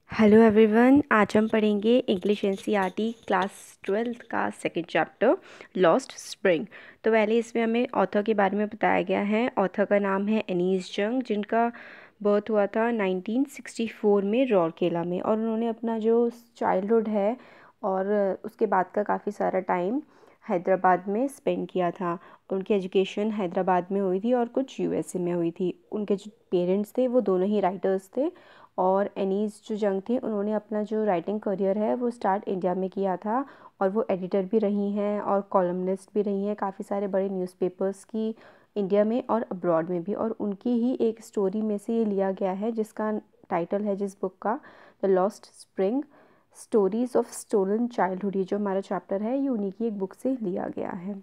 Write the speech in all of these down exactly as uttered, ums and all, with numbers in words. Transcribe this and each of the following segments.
Hello everyone, आज हम पढ़ेंगे इंग्लिश एनसीईआरटी क्लास ट्वेल्थ का सेकंड चैप्टर लॉस्ट स्प्रिंग। तो पहले इसमें हमें ऑथर के बारे में बताया गया है। ऑथर का नाम है एनीस जंग, जिनका बर्थ हुआ था नाइनटीन सिक्सटी फोर में रौरकेला में, और उन्होंने अपना जो चाइल्डहुड है और उसके बाद का काफ़ी सारा टाइम हैदराबाद में स्पेंड किया था। उनकी एजुकेशन हैदराबाद में हुई थी और कुछ यूएसए में हुई थी। उनके जो पेरेंट्स थे वो दोनों ही राइटर्स थे, और एनीस जो जंग थी उन्होंने अपना जो राइटिंग करियर है वो स्टार्ट इंडिया में किया था, और वो एडिटर भी रही हैं और कॉलमनिस्ट भी रही हैं काफ़ी सारे बड़े न्यूज़पेपर्स की, इंडिया में और अब्रॉड में भी। और उनकी ही एक स्टोरी में से ये लिया गया है जिसका टाइटल है जिस बुक का, the lost spring stories of stolen childhood. ये जो हमारा चैप्टर है ये उन्हीं की एक बुक से लिया गया है।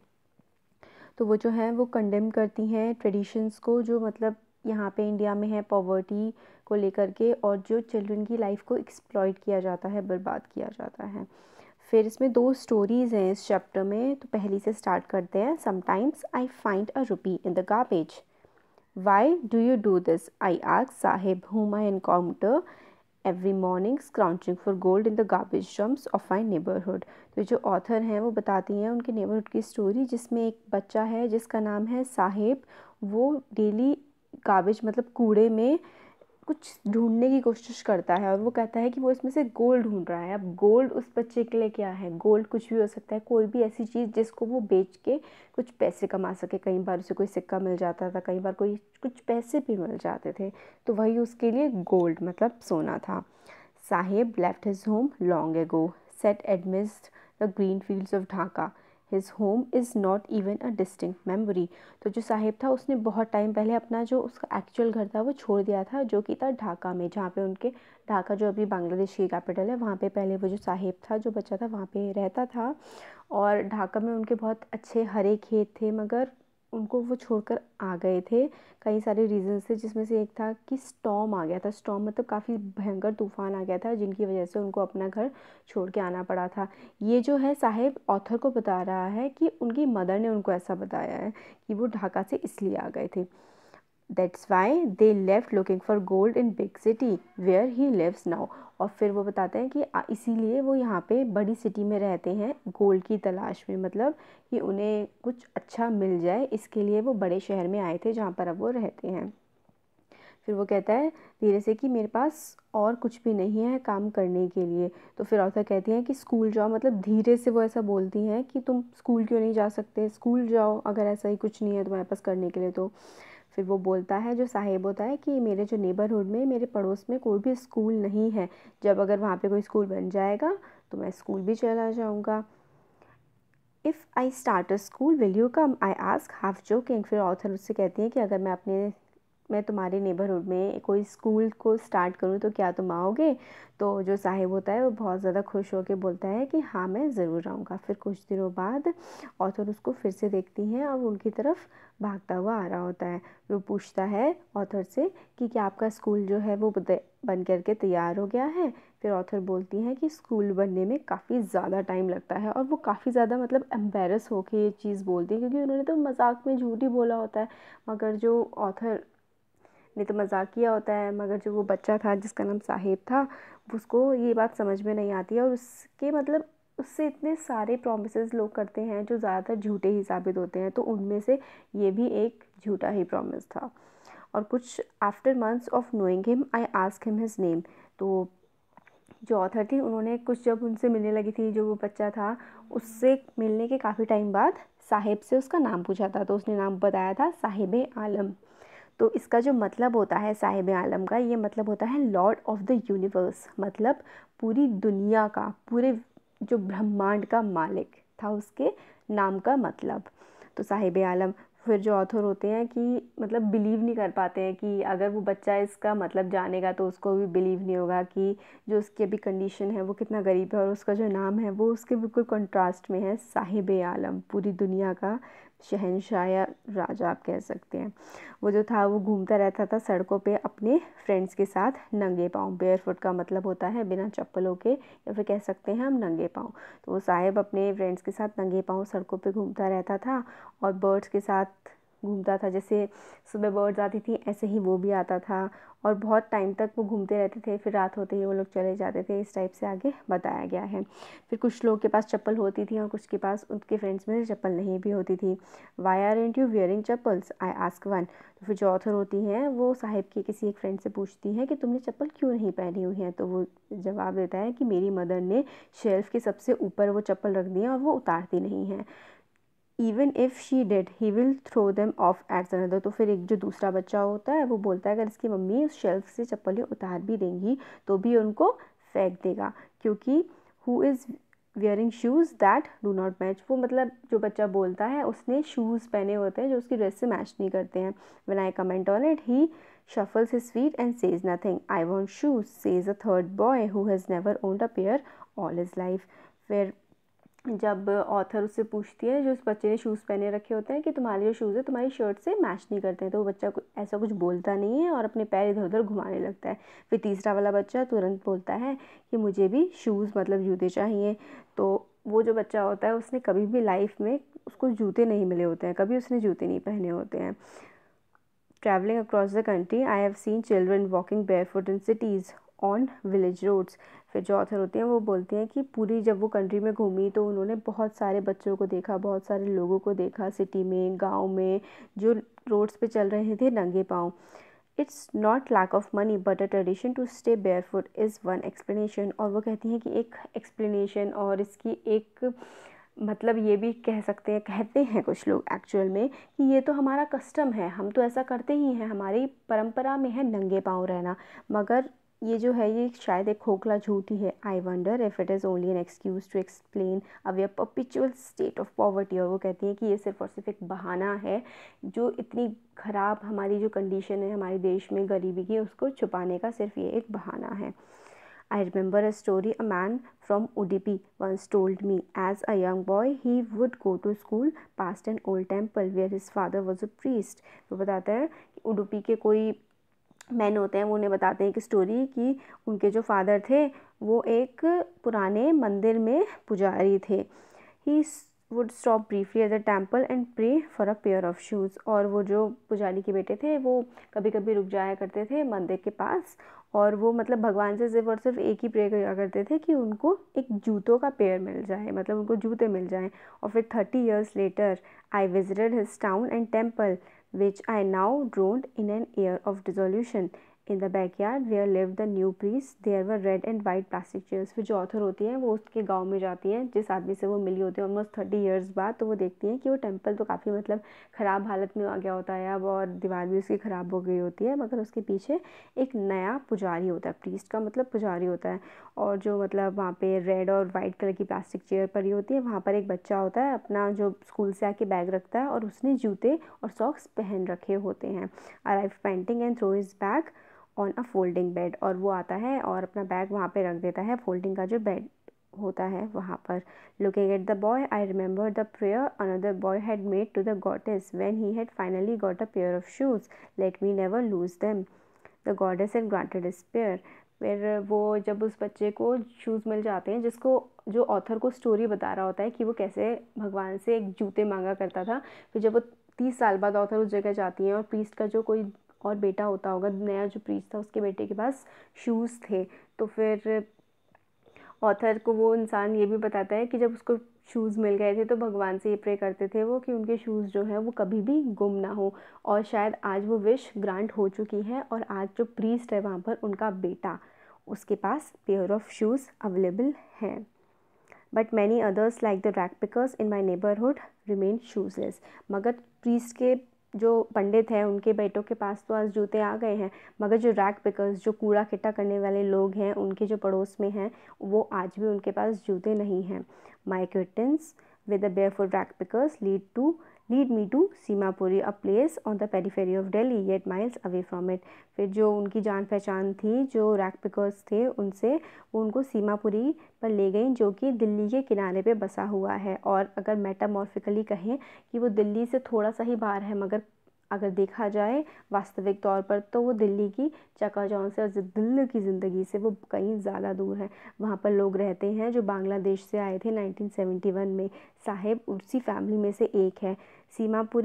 तो वो जो है वो कंडेम करती हैं ट्रेडिशंस को, जो मतलब यहाँ पे इंडिया में है पॉवर्टी को लेकर के, और जो चिल्ड्रन की लाइफ को एक्सप्लॉइट किया जाता है, बर्बाद किया जाता है। फिर इसमें दो स्टोरीज़ हैं इस चैप्टर में, तो पहली से स्टार्ट करते हैं। Sometimes I find a rupee in the garbage, why do you do this, I ask Sahib whom I encounter every morning scrounging for gold in the garbage dumps of my neighbourhood. तो जो author हैं वो बताती हैं उनके neighbourhood की story, जिसमें एक बच्चा है जिसका नाम है साहिब। वो डेली गार्बेज मतलब कूड़े में कुछ ढूंढने की कोशिश करता है, और वो कहता है कि वो इसमें से गोल्ड ढूंढ रहा है। अब गोल्ड उस बच्चे के लिए क्या है? गोल्ड कुछ भी हो सकता है, कोई भी ऐसी चीज़ जिसको वो बेच के कुछ पैसे कमा सके। कई बार उसे कोई सिक्का मिल जाता था, कई बार कोई कुछ पैसे भी मिल जाते थे, तो वही उसके लिए गोल्ड मतलब सोना था। Sahib left his home long ago, set amidst the green fields of Dhaka, his home is not even a distinct memory. तो जो साहिब था उसने बहुत टाइम पहले अपना जो उसका एक्चुअल घर था वो छोड़ दिया था, जो कि था ढाका में, जहाँ पे उनके ढाका जो अभी बांग्लादेश की कैपिटल है, वहाँ पे पहले वो जो साहिब था जो बच्चा था वहाँ पे रहता था। और ढाका में उनके बहुत अच्छे हरे खेत थे, मगर उनको वो छोड़कर आ गए थे। कई सारे रीजंस थे, जिसमें से एक था कि स्टॉर्म आ गया था। स्टॉर्म मतलब काफ़ी भयंकर तूफान आ गया था, जिनकी वजह से उनको अपना घर छोड़ के आना पड़ा था। ये जो है साहिब ऑथर को बता रहा है कि उनकी मदर ने उनको ऐसा बताया है कि वो ढाका से इसलिए आ गए थे। That's why they left looking for gold in big city where he lives now. और फिर वो बताते हैं कि इसीलिए वो यहाँ पे बड़ी सिटी में रहते हैं गोल्ड की तलाश में, मतलब कि उन्हें कुछ अच्छा मिल जाए, इसके लिए वो बड़े शहर में आए थे जहाँ पर अब वो रहते हैं। फिर वो कहता है धीरे से कि मेरे पास और कुछ भी नहीं है काम करने के लिए। तो फिर ऑथर कहती हैं कि स्कूल जाओ, मतलब धीरे से वो ऐसा बोलती हैं कि तुम स्कूल क्यों नहीं जा सकते, स्कूल जाओ अगर ऐसा ही कुछ नहीं है तुम्हारे पास करने के लिए तो। फिर वो बोलता है जो साहिब होता है कि मेरे जो नेबरहुड में, मेरे पड़ोस में कोई भी स्कूल नहीं है, जब अगर वहाँ पे कोई स्कूल बन जाएगा तो मैं स्कूल भी चला जाऊँगा। If I start a school will you come, I ask half joking. फिर ऑथर उससे कहती हैं कि अगर मैं अपने मैं तुम्हारे नेबरहुड में कोई स्कूल को स्टार्ट करूँ तो क्या तुम आओगे? तो जो साहिब होता है वो बहुत ज़्यादा खुश होकर बोलता है कि हाँ मैं ज़रूर आऊँगा। फिर कुछ दिनों बाद ऑथर उसको फिर से देखती हैं और उनकी तरफ भागता हुआ आ रहा होता है। वो पूछता है ऑथर से कि क्या आपका स्कूल जो है वो बन करके तैयार हो गया है? फिर ऑथर बोलती हैं कि स्कूल बनने में काफ़ी ज़्यादा टाइम लगता है, और वो काफ़ी ज़्यादा मतलब एम्बेरस होकर ये चीज़ बोलती है, क्योंकि उन्होंने तो मजाक में झूठ ही बोला होता है। मगर जो ऑथर ने तो मजाक किया होता है, मगर जो वो बच्चा था जिसका नाम साहिब था उसको ये बात समझ में नहीं आती है, और उसके मतलब उससे इतने सारे प्रॉमिसेस लोग करते हैं जो ज़्यादातर झूठे ही साबित होते हैं, तो उनमें से ये भी एक झूठा ही प्रॉमिस था। और कुछ after months of knowing him I ask him his name. तो जो ऑथर थी उन्होंने कुछ जब उनसे मिलने लगी थी, जो वो बच्चा था उससे मिलने के काफ़ी टाइम बाद साहिब से उसका नाम पूछा था, तो उसने नाम बताया था साहिब आलम। तो इसका जो मतलब होता है साहिब आलम का, ये मतलब होता है लॉर्ड ऑफ द यूनिवर्स, मतलब पूरी दुनिया का, पूरे जो ब्रह्मांड का मालिक था उसके नाम का मतलब। तो साहिब आलम, फिर जो ऑथर होते हैं कि मतलब बिलीव नहीं कर पाते हैं कि अगर वो बच्चा इसका मतलब जानेगा तो उसको भी बिलीव नहीं होगा कि जो उसकी अभी कंडीशन है वो कितना गरीब है, और उसका जो नाम है वो उसके बिल्कुल कंट्रास्ट में है, साहिब आलम, पूरी दुनिया का शहंशाह या राजा आप कह सकते हैं। वो जो था वो घूमता रहता था सड़कों पे अपने फ्रेंड्स के साथ नंगे पाँव, बेयर फुट का मतलब होता है बिना चप्पलों के, या फिर कह सकते हैं हम नंगे पाँव। तो वो साहिब अपने फ्रेंड्स के साथ नंगे पाँव सड़कों पे घूमता रहता था और बर्ड्स के साथ घूमता था, जैसे सुबह बर्ड्स आती थी ऐसे ही वो भी आता था और बहुत टाइम तक वो घूमते रहते थे, फिर रात होते ही वो लोग चले जाते थे। इस टाइप से आगे बताया गया है। फिर कुछ लोग के पास चप्पल होती थी और कुछ के पास उनके फ्रेंड्स में से चप्पल नहीं भी होती थी। Why aren't you wearing chappals, I ask one. तो फिर जो ऑथर होती हैं वो साहिब की किसी एक फ्रेंड से पूछती हैं कि तुमने चप्पल क्यों नहीं पहनी हुई है। तो वो जवाब देता है कि मेरी मदर ने शेल्फ़ के सबसे ऊपर वो चप्पल रख दी है और वो उतारती नहीं है। Even if she did he will throw them off adds another. तो फिर एक जो दूसरा बच्चा होता है वो बोलता है अगर इसकी मम्मी उस शेल्फ से चप्पलें उतार भी देंगी तो भी उनको फेंक देगा, क्योंकि who is wearing shoes that do not match. वो मतलब जो बच्चा बोलता है उसने शूज़ पहने होते हैं जो उसकी ड्रेस से मैच नहीं करते हैं। When I comment on it he shuffles his feet and says nothing. I want shoes, says a third boy who has never owned a pair all his life. फिर जब ऑथर उससे पूछती है जो उस बच्चे ने शूज़ पहने रखे होते हैं कि तुम्हारे जो शूज़ है तुम्हारी शर्ट से मैच नहीं करते हैं, तो वो बच्चा ऐसा कुछ बोलता नहीं है और अपने पैर इधर उधर घुमाने लगता है। फिर तीसरा वाला बच्चा तुरंत बोलता है कि मुझे भी शूज़ मतलब जूते चाहिए। तो वो जो बच्चा होता है उसने कभी भी लाइफ में उसको जूते नहीं मिले होते हैं, कभी उसने जूते नहीं पहने होते हैं। Traveling across the country, I have seen children walking barefoot in cities on village roads. फिर जो ऑथर होती हैं वो बोलती हैं कि पूरी जब वो कंट्री में घूमी तो उन्होंने बहुत सारे बच्चों को देखा, बहुत सारे लोगों को देखा सिटी में, गांव में, जो रोड्स पे चल रहे थे नंगे पाँव। It's not lack of money but a tradition to stay barefoot is one explanation. और वो कहती हैं कि एक एक्सप्लेनेशन और इसकी एक मतलब ये भी कह सकते हैं, कहते हैं कुछ लोग एक्चुअल में कि ये तो हमारा कस्टम है, हम तो ऐसा करते ही हैं, हमारी परंपरा में है नंगे पाँव रहना। मगर ये जो है ये शायद एक खोखला झूठ ही है। I wonder if it is only an excuse to explain away perpetual state of poverty. और वो कहती हैं कि ये सिर्फ और सिर्फ एक बहाना है जो इतनी ख़राब हमारी जो कंडीशन है हमारे देश में गरीबी की, उसको छुपाने का सिर्फ ये एक बहाना है। I remember a story a man from Udupi once told me. As a young boy, he would go to school past an old temple where his father was a priest. वो बताता है कि उडुपी के कोई मैन होते हैं, वो उन्हें बताते हैं कि स्टोरी कि उनके जो फादर थे वो एक पुराने मंदिर में पुजारी थे। He would stop briefly at the temple and pray for a pair of shoes. और वो जो पुजारी के बेटे थे वो कभी कभी रुक जाया करते थे मंदिर के पास और वो मतलब भगवान से सिर्फ और सिर्फ एक ही प्रे किया करते थे कि उनको एक जूतों का पेयर मिल जाए, मतलब उनको जूते मिल जाएं। और फिर thirty years later I visited his town and temple which I now drowned in an air of dissolution. In the backyard where lived the new priest, there were red and white plastic chairs. फिर जो author होती हैं वो उसके गांव में जाती हैं जिस आदमी से वो मिली होती है ऑलमोस्ट थर्टी ईयर्स बाद। तो वो देखती हैं कि वो टेम्पल तो काफ़ी मतलब ख़राब हालत में आ गया होता है अब और दीवार भी उसकी ख़राब हो गई होती है, मगर उसके पीछे एक नया पुजारी होता है। प्रीस्ट का मतलब पुजारी होता है। और जो मतलब वहाँ पे रेड और वाइट कलर की प्लास्टिक चेयर पड़ी होती है, वहाँ पर एक बच्चा होता है अपना जो स्कूल से आके बैग रखता है और उसने जूते और सॉक्स पहन रखे होते हैं। Arrive panting and throw his bag on a folding bed. और वो आता है और अपना बैग वहाँ पे रख देता है, फोल्डिंग का जो बेड होता है वहाँ पर। Looking at the boy I remember the prayer another boy had made to the goddess when he had finally got a pair of shoes, let me never lose them. The goddess had granted his prayer. फिर वो जब उस बच्चे को shoes मिल जाते हैं, जिसको जो ऑथर को स्टोरी बता रहा होता है कि वो कैसे भगवान से एक जूते मांगा करता था। फिर जब वो तीस साल बाद ऑथर उस जगह जाती हैं और प्रीस्ट का जो कोई और बेटा होता होगा, नया जो प्रीस्ट था उसके बेटे के पास शूज़ थे, तो फिर ऑथर को वो इंसान ये भी बताता है कि जब उसको शूज़ मिल गए थे तो भगवान से ये प्रे करते थे वो कि उनके शूज़ जो हैं वो कभी भी गुम ना हो। और शायद आज वो विश ग्रांट हो चुकी है और आज जो प्रीस्ट है वहाँ पर उनका बेटा, उसके पास पेयर ऑफ शूज़ अवेलेबल हैं। But many others like the rag pickers in my neighbourhood remain shoeless. मगर प्रीस्ट के जो पंडित हैं उनके बेटों के पास तो आज जूते आ गए हैं, मगर जो रैक पिकर्स जो कूड़ा इकट्ठा करने वाले लोग हैं उनके जो पड़ोस में हैं वो आज भी उनके पास जूते नहीं हैं। My acquaintance with the barefoot rag pickers lead to lead me to Seemapuri, a place on the periphery of Delhi yet miles away from it. फिर जो उनकी जान पहचान थी जो रैक पिकर्स थे उनसे वो उनको सीमापुरी पर ले गई जो कि दिल्ली के किनारे पे बसा हुआ है। और अगर मेटामॉर्फिकली कहें कि वो दिल्ली से थोड़ा सा ही बाहर है, मगर अगर देखा जाए वास्तविक तौर पर तो वो दिल्ली की चकाचौंध से और दिल्ली की ज़िंदगी से वो कहीं ज़्यादा दूर है। वहाँ पर लोग रहते हैं जो बांग्लादेश से आए थे नाइनटीन सेवेंटी वन में। साहिब उसी फैमिली में से एक है। सीमापुरी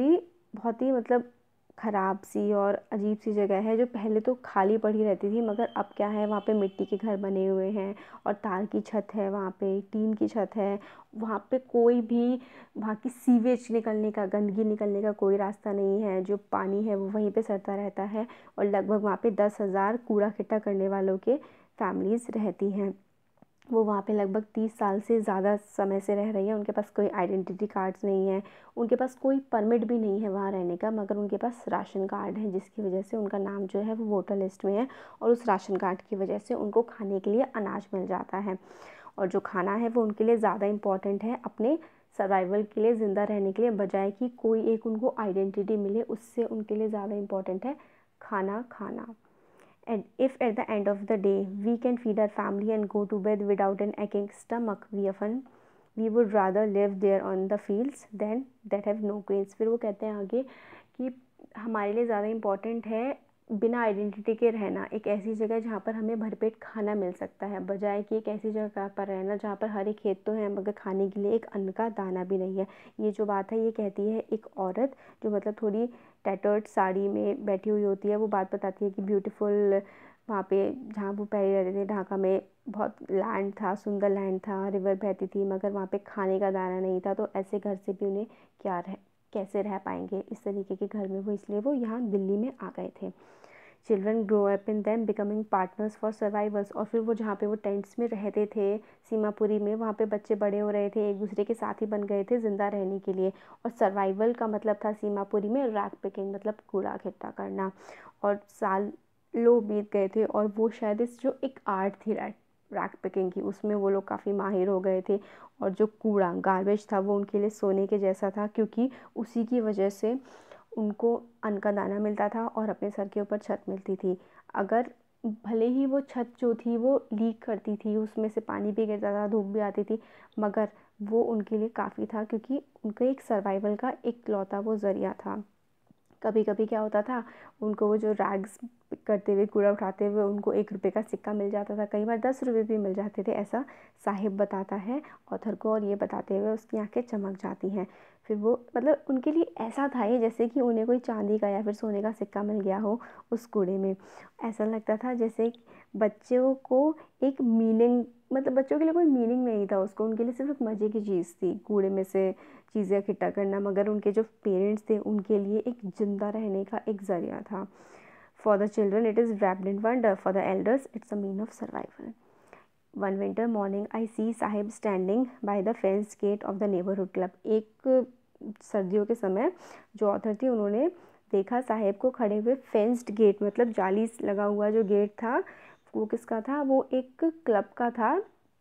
बहुत ही मतलब ख़राब सी और अजीब सी जगह है, जो पहले तो खाली पड़ी रहती थी, मगर अब क्या है, वहाँ पे मिट्टी के घर बने हुए हैं और तार की छत है, वहाँ पे टीन की छत है। वहाँ पे कोई भी वहाँ की सीवेज निकलने का, गंदगी निकलने का कोई रास्ता नहीं है। जो पानी है वो वहीं पे सड़ता रहता है और लगभग वहाँ पे दस हज़ार कूड़ा इकट्ठा करने वालों के फैमिलीज़ रहती हैं। वो वहाँ पे लगभग तीस साल से ज़्यादा समय से रह रही है। उनके पास कोई आइडेंटिटी कार्ड्स नहीं है, उनके पास कोई परमिट भी नहीं है वहाँ रहने का, मगर उनके पास राशन कार्ड है, जिसकी वजह से उनका नाम जो है वो वोटर लिस्ट में है और उस राशन कार्ड की वजह से उनको खाने के लिए अनाज मिल जाता है। और जो खाना है वो उनके लिए ज़्यादा इम्पॉर्टेंट है अपने सर्वाइवल के लिए, ज़िंदा रहने के लिए, बजाय कि कोई एक उनको आइडेंटिटी मिले, उससे उनके लिए ज़्यादा इम्पॉर्टेंट है खाना खाना। And if at the end of the day we can feed our family and go to bed without an aching stomach, we often we would rather live there on the fields than that have no grains। फिर वो कहते हैं आगे कि हमारे लिए ज़्यादा important है बिना आइडेंटिटी के रहना एक ऐसी जगह जहाँ पर हमें भरपेट खाना मिल सकता है, बजाय कि एक ऐसी जगह पर रहना जहाँ पर हरे खेत तो हैं मगर खाने के लिए एक अन्न का दाना भी नहीं है। ये जो बात है ये कहती है एक औरत जो मतलब थोड़ी टैटर्ड साड़ी में बैठी हुई होती है। वो बात बताती है कि ब्यूटीफुल वहाँ पे जहाँ वो पहले रहते थे ढाका में बहुत लैंड था, सुंदर लैंड था, रिवर बहती थी, मगर वहाँ पे खाने का दाना नहीं था। तो ऐसे घर से भी उन्हें क्या रह कैसे रह पाएंगे, इस तरीके के घर में वो, इसलिए वो यहाँ दिल्ली में आ गए थे। Children grow up in them becoming partners for survivals. और फिर वो जहाँ पे वो टेंट्स में रहते थे सीमापुरी में, वहाँ पे बच्चे बड़े हो रहे थे, एक दूसरे के साथ ही बन गए थे ज़िंदा रहने के लिए। और सर्वाइवल का मतलब था सीमापुरी में रैग पिकिंग, मतलब कूड़ा इकट्ठा करना। और साल लो बीत गए थे और वो शायद इस जो एक आर्ट थी रैग रैग पिकिंग की, उसमें वो लोग काफ़ी माहिर हो गए थे। और जो कूड़ा गार्बेज था वो उनके लिए सोने के जैसा था, क्योंकि उसी की वजह से उनको अन्न का दाना मिलता था और अपने सर के ऊपर छत मिलती थी। अगर भले ही वो छत जो थी वो लीक करती थी, उसमें से पानी भी गिरता था, धूप भी आती थी, मगर वो उनके लिए काफ़ी था, क्योंकि उनका एक सर्वाइवल का इकलौता वो ज़रिया था। कभी कभी क्या होता था, उनको वो जो रैग्स करते हुए, कूड़ा उठाते हुए उनको एक रुपये का सिक्का मिल जाता था, कई बार दस रुपये भी मिल जाते थे, ऐसा साहिब बताता है ऑथर को। और ये बताते हुए उसकी आंखें चमक जाती हैं। फिर वो मतलब उनके लिए ऐसा था ये जैसे कि उन्हें कोई चांदी का या फिर सोने का सिक्का मिल गया हो उस कूड़े में। ऐसा लगता था जैसे बच्चों को एक मीनिंग, मतलब बच्चों के लिए कोई मीनिंग नहीं था उसको, उनके लिए सिर्फ मज़े की चीज़ थी कूड़े में से चीज़ें इकट्ठा करना, मगर उनके जो पेरेंट्स थे उनके लिए एक ज़िंदा रहने का एक ज़रिया था। For the children it is wrapped in wonder, for the elders it's a mean of survival। One winter morning I see Saheb standing by the fenced gate of the neighborhood club। एक सर्दियों के समय जो ऑथर थी उन्होंने देखा साहिब को खड़े हुए फेंस्ड गेट, मतलब जाली लगा हुआ जो गेट था वो किसका था, वो एक क्लब का था,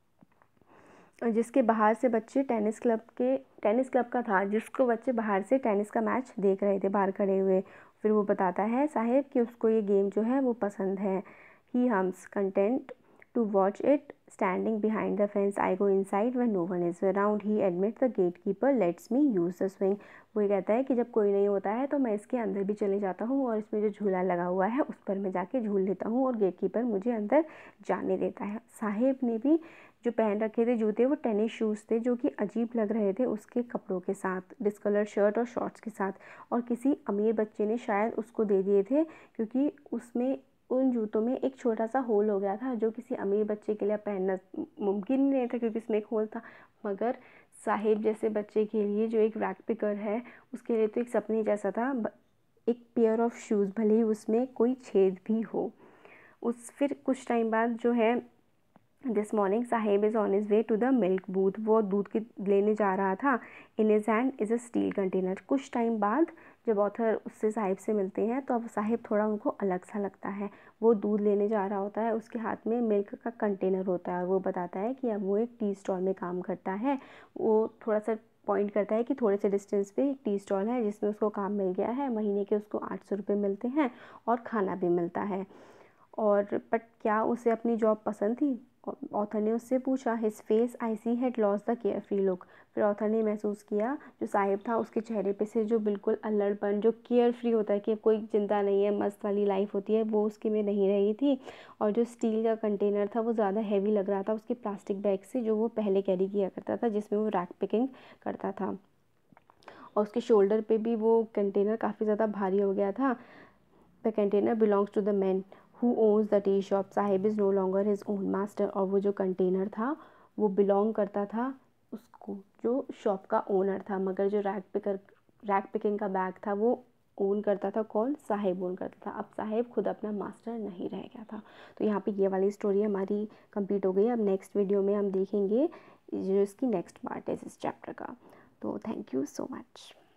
जिसके बाहर से बच्चे टेनिस क्लब के टेनिस क्लब का था जिसको बच्चे बाहर से टेनिस का मैच देख रहे थे बाहर खड़े हुए। फिर वो बताता है साहिब कि उसको ये गेम जो है वो पसंद है। He hums content to watch it standing behind the fence. I go inside when no one is around. He admit the gate keeper lets me use the swing. वो ये कहता है कि जब कोई नहीं होता है तो मैं इसके अंदर भी चले जाता हूँ और इसमें जो झूला लगा हुआ है उस पर मैं जाके झूल लेता हूँ और गेट कीपर मुझे अंदर जाने देता है। साहिब ने भी जो पहन रखे थे जूते वो टेनिस शूज़ थे, जो कि अजीब लग रहे थे उसके कपड़ों के साथ, डिस्कलर शर्ट और शॉर्ट्स के साथ। और किसी अमीर बच्चे ने शायद उसको दे दिए थे, क्योंकि उसमें उन जूतों में एक छोटा सा होल हो गया था, जो किसी अमीर बच्चे के लिए पहनना मुमकिन नहीं था क्योंकि इसमें एक होल था, मगर साहिब जैसे बच्चे के लिए जो एक रैग पिकर है उसके लिए तो एक सपने जैसा था, एक पेयर ऑफ शूज़, भले ही उसमें कोई छेद भी हो। उस फिर कुछ टाइम बाद जो है this morning Saheb is on his way to the milk booth. वो दूध की लेने जा रहा था। In his hand is a steel container. कुछ टाइम बाद जब ऑथर उससे साहिब से मिलते हैं तो अब साहिब थोड़ा उनको अलग सा लगता है। वो दूध लेने जा रहा होता है, उसके हाथ में मिल्क का कंटेनर होता है और वो बताता है कि अब वो एक टी स्टॉल में काम करता है। वो थोड़ा सा पॉइंट करता है कि थोड़े से डिस्टेंस पे एक टी स्टॉल है जिसमें उसको काम मिल गया है, महीने के उसको आठ सौ रुपये मिलते हैं और खाना भी मिलता है। और बट क्या उसे अपनी जॉब पसंद थी? ऑथर ने उससे पूछा। His face I see had lost the carefree look. फिर ऑथर ने महसूस किया जो साहिब था उसके चेहरे पे से जो बिल्कुल अल्लड़पन, जो केयर फ्री होता है कि कोई चिंता नहीं है, मस्त वाली लाइफ होती है, वो उसके में नहीं रही थी। और जो स्टील का कंटेनर था वो ज़्यादा हैवी लग रहा था उसके प्लास्टिक बैग से जो वो पहले कैरी किया करता था, जिसमें वो रैक पिकिंग करता था। और उसके शोल्डर पे भी वो कंटेनर काफ़ी ज़्यादा भारी हो गया था। The container belongs to the man who owns the tea shop, Saheb is no longer his own master. और वो जो कंटेनर था वो बिलोंग करता था उसको जो शॉप का ओनर था, मगर जो रैक पिकर रैक पिकिंग का बैग था वो ओन करता था कौन? साहिब ओन करता था। अब साहिब खुद अपना मास्टर नहीं रह गया था। तो यहाँ पे ये वाली स्टोरी हमारी कंप्लीट हो गई। अब नेक्स्ट वीडियो में हम देखेंगे जो इसकी नेक्स्ट पार्ट है इस चैप्टर का। तो थैंक यू सो मच।